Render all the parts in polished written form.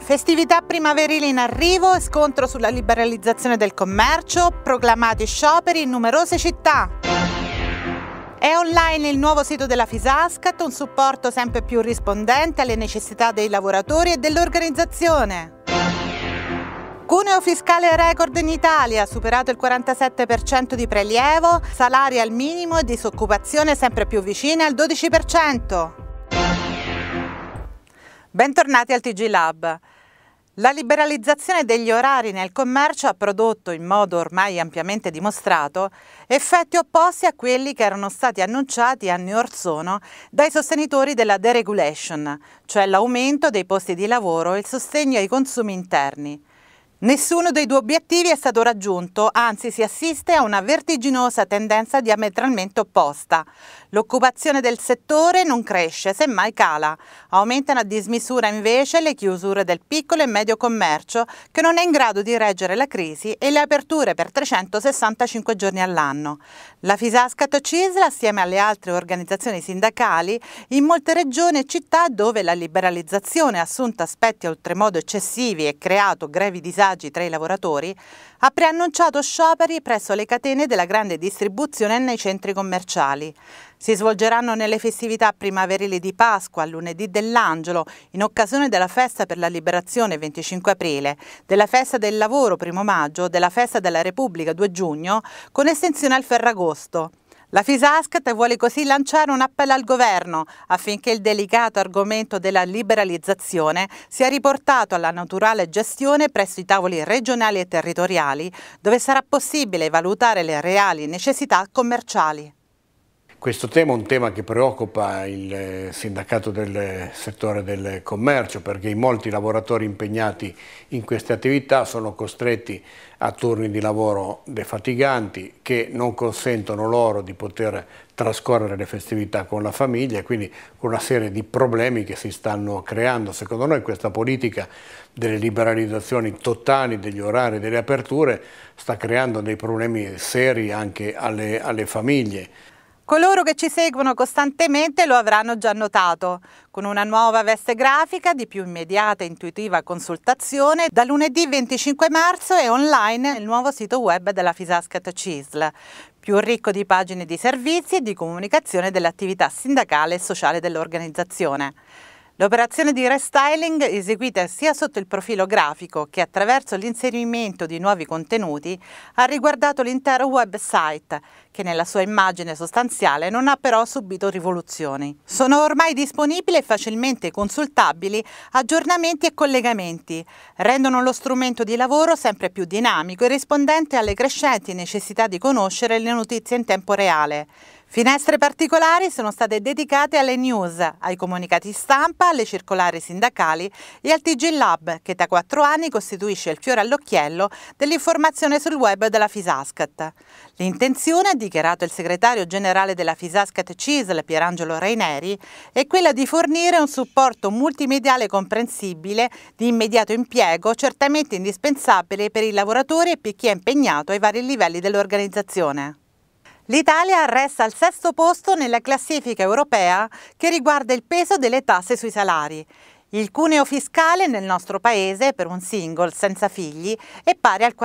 Festività primaverili in arrivo e scontro sulla liberalizzazione del commercio, proclamati scioperi in numerose città. È online il nuovo sito della Fisascat, un supporto sempre più rispondente alle necessità dei lavoratori e dell'organizzazione. Cuneo fiscale record in Italia, superato il 47% di prelievo, salari al minimo e disoccupazione sempre più vicine al 12%. Bentornati al TG Lab. La liberalizzazione degli orari nel commercio ha prodotto, in modo ormai ampiamente dimostrato, effetti opposti a quelli che erano stati annunciati anni or sono dai sostenitori della deregulation, cioè l'aumento dei posti di lavoro e il sostegno ai consumi interni. Nessuno dei due obiettivi è stato raggiunto, anzi si assiste a una vertiginosa tendenza diametralmente opposta. L'occupazione del settore non cresce, semmai cala. Aumentano a dismisura invece le chiusure del piccolo e medio commercio, che non è in grado di reggere la crisi, e le aperture per 365 giorni all'anno. La Fisascat CISL, assieme alle altre organizzazioni sindacali, in molte regioni e città dove la liberalizzazione ha assunto aspetti oltremodo eccessivi e creato grevi disagi tra i lavoratori, ha preannunciato scioperi presso le catene della grande distribuzione e nei centri commerciali. Si svolgeranno nelle festività primaverili di Pasqua, lunedì dell'Angelo, in occasione della festa per la liberazione 25 aprile, della festa del lavoro 1 maggio, della festa della Repubblica 2 giugno, con estensione al Ferragosto. La Fisascat vuole così lanciare un appello al governo affinché il delicato argomento della liberalizzazione sia riportato alla naturale gestione presso i tavoli regionali e territoriali, dove sarà possibile valutare le reali necessità commerciali. Questo tema è un tema che preoccupa il sindacato del settore del commercio, perché molti lavoratori impegnati in queste attività sono costretti a turni di lavoro defatiganti che non consentono loro di poter trascorrere le festività con la famiglia, e quindi con una serie di problemi che si stanno creando. Secondo noi questa politica delle liberalizzazioni totali degli orari e delle aperture sta creando dei problemi seri anche alle famiglie. Coloro che ci seguono costantemente lo avranno già notato, con una nuova veste grafica di più immediata e intuitiva consultazione. Da lunedì 25 marzo è online il nuovo sito web della Fisascat CISL, più ricco di pagine di servizi e di comunicazione dell'attività sindacale e sociale dell'organizzazione. L'operazione di restyling, eseguita sia sotto il profilo grafico che attraverso l'inserimento di nuovi contenuti, ha riguardato l'intero website, che nella sua immagine sostanziale non ha però subito rivoluzioni. Sono ormai disponibili e facilmente consultabili aggiornamenti e collegamenti, rendono lo strumento di lavoro sempre più dinamico e rispondente alle crescenti necessità di conoscere le notizie in tempo reale. Finestre particolari sono state dedicate alle news, ai comunicati stampa, alle circolari sindacali e al TG Lab, che da 4 anni costituisce il fiore all'occhiello dell'informazione sul web della Fisascat. L'intenzione, ha dichiarato il segretario generale della Fisascat CISL, Pierangelo Raineri, è quella di fornire un supporto multimediale comprensibile, di immediato impiego, certamente indispensabile per i lavoratori e per chi è impegnato ai vari livelli dell'organizzazione. L'Italia resta al 6° posto nella classifica europea che riguarda il peso delle tasse sui salari. Il cuneo fiscale nel nostro paese per un single senza figli è pari al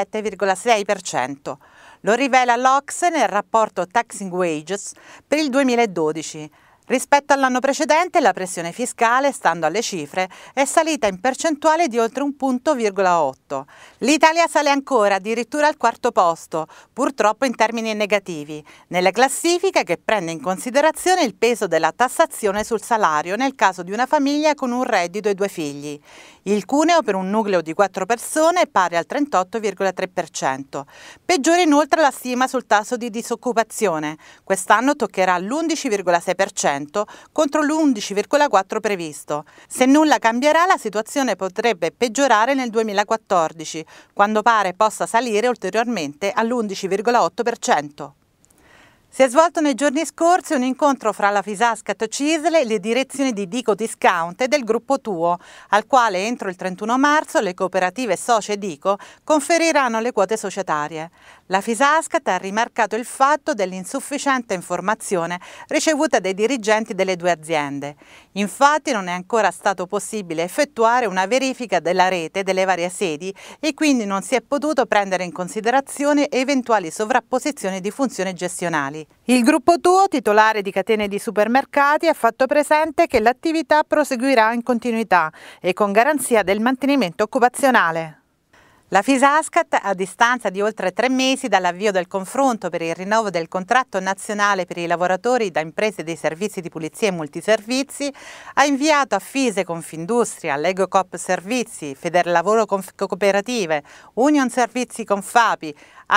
47,6%. Lo rivela l'OCSE nel rapporto Taxing Wages per il 2012. Rispetto all'anno precedente la pressione fiscale, stando alle cifre, è salita in percentuale di oltre 1,8 punti. L'Italia sale ancora, addirittura al 4° posto, purtroppo in termini negativi, nella classifica che prende in considerazione il peso della tassazione sul salario nel caso di una famiglia con un reddito e 2 figli. Il cuneo per un nucleo di 4 persone è pari al 38,3%. Peggiora inoltre la stima sul tasso di disoccupazione. Quest'anno toccherà l'11,6%. contro l'11,4% previsto. Se nulla cambierà, la situazione potrebbe peggiorare nel 2014, quando pare possa salire ulteriormente all'11,8%. Si è svolto nei giorni scorsi un incontro fra la Fisascat CISL e le direzioni di Dico Discount e del gruppo Tuo, al quale entro il 31 marzo le cooperative socie Dico conferiranno le quote societarie. La Fisascat ha rimarcato il fatto dell'insufficiente informazione ricevuta dai dirigenti delle due aziende. Infatti non è ancora stato possibile effettuare una verifica della rete delle varie sedi e quindi non si è potuto prendere in considerazione eventuali sovrapposizioni di funzioni gestionali. Il gruppo Tuo, titolare di catene di supermercati, ha fatto presente che l'attività proseguirà in continuità e con garanzia del mantenimento occupazionale. La Fisascat, a distanza di oltre 3 mesi dall'avvio del confronto per il rinnovo del contratto nazionale per i lavoratori da imprese dei servizi di pulizia e multiservizi, ha inviato a Fise Confindustria, Legocoop Servizi, Federlavoro Cooperative, Union Servizi Confapi,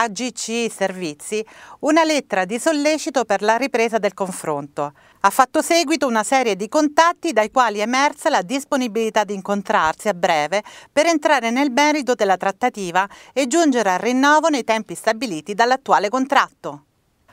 AGC Servizi, una lettera di sollecito per la ripresa del confronto. Ha fatto seguito una serie di contatti dai quali è emersa la disponibilità di incontrarsi a breve per entrare nel merito della trattativa e giungere al rinnovo nei tempi stabiliti dall'attuale contratto.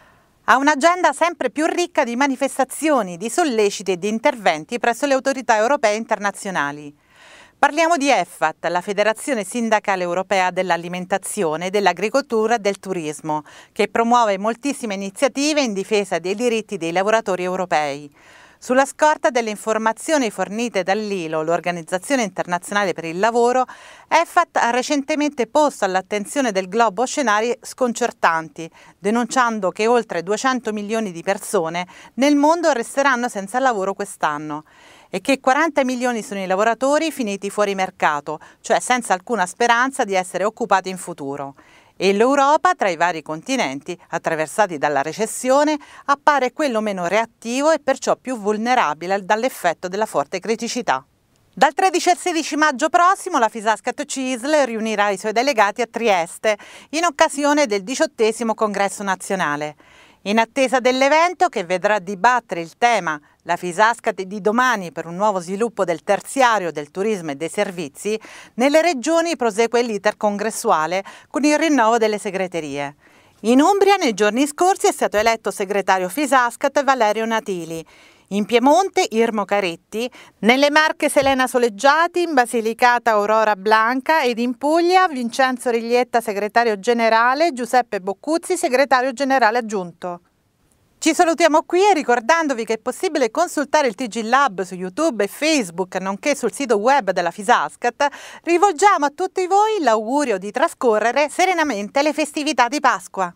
Ha un'agenda sempre più ricca di manifestazioni, di solleciti e di interventi presso le autorità europee e internazionali. Parliamo di EFAT, la Federazione Sindacale Europea dell'Alimentazione, dell'Agricoltura e del Turismo, che promuove moltissime iniziative in difesa dei diritti dei lavoratori europei. Sulla scorta delle informazioni fornite dall'ILO, l'Organizzazione Internazionale per il Lavoro, EFAT ha recentemente posto all'attenzione del globo scenari sconcertanti, denunciando che oltre 200 milioni di persone nel mondo resteranno senza lavoro quest'anno e che 40 milioni sono i lavoratori finiti fuori mercato, cioè senza alcuna speranza di essere occupati in futuro. E l'Europa, tra i vari continenti attraversati dalla recessione, appare quello meno reattivo e perciò più vulnerabile dall'effetto della forte criticità. Dal 13 al 16 maggio prossimo la Fisascat CISL riunirà i suoi delegati a Trieste in occasione del 18° Congresso Nazionale. In attesa dell'evento, che vedrà dibattere il tema La Fisascat di domani per un nuovo sviluppo del terziario, del turismo e dei servizi, nelle regioni prosegue l'iter congressuale con il rinnovo delle segreterie. In Umbria nei giorni scorsi è stato eletto segretario Fisascat Valerio Natili. In Piemonte Irmo Caretti, nelle Marche Selena Soleggiati, in Basilicata Aurora Blanca ed in Puglia Vincenzo Riglietta segretario generale, Giuseppe Boccuzzi segretario generale aggiunto. Ci salutiamo qui e ricordandovi che è possibile consultare il TG Lab su YouTube e Facebook, nonché sul sito web della Fisascat, rivolgiamo a tutti voi l'augurio di trascorrere serenamente le festività di Pasqua.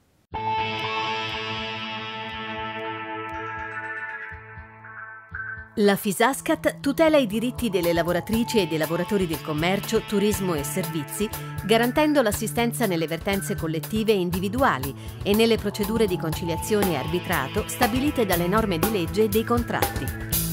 La Fisascat tutela i diritti delle lavoratrici e dei lavoratori del commercio, turismo e servizi, garantendo l'assistenza nelle vertenze collettive e individuali e nelle procedure di conciliazione e arbitrato stabilite dalle norme di legge e dei contratti.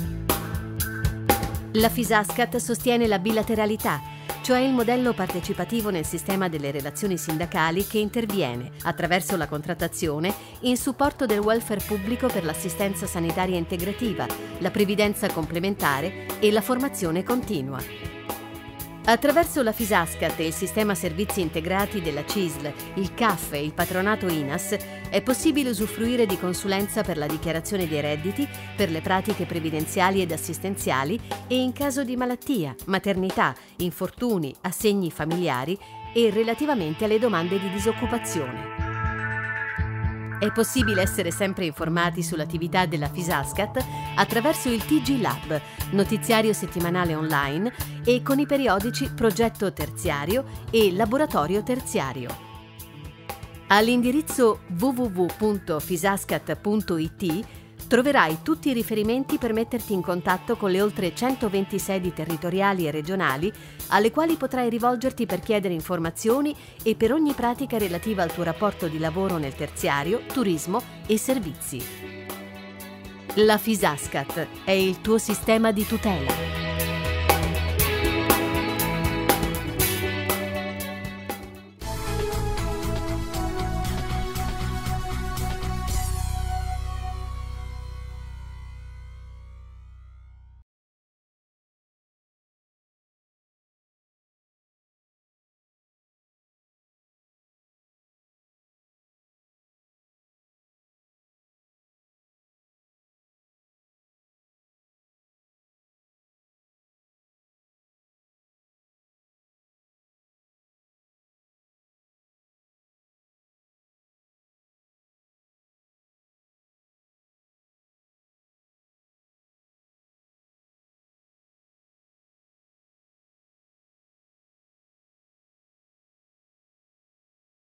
La Fisascat sostiene la bilateralità, cioè il modello partecipativo nel sistema delle relazioni sindacali che interviene, attraverso la contrattazione, in supporto del welfare pubblico per l'assistenza sanitaria integrativa, la previdenza complementare e la formazione continua. Attraverso la Fisascat e il sistema servizi integrati della CISL, il CAF e il patronato INAS è possibile usufruire di consulenza per la dichiarazione dei redditi, per le pratiche previdenziali ed assistenziali e in caso di malattia, maternità, infortuni, assegni familiari e relativamente alle domande di disoccupazione. È possibile essere sempre informati sull'attività della Fisascat attraverso il TG Lab, notiziario settimanale online, e con i periodici Progetto Terziario e Laboratorio Terziario. All'indirizzo www.fisascat.it troverai tutti i riferimenti per metterti in contatto con le oltre 120 sedi territoriali e regionali alle quali potrai rivolgerti per chiedere informazioni e per ogni pratica relativa al tuo rapporto di lavoro nel terziario, turismo e servizi. La Fisascat è il tuo sistema di tutela.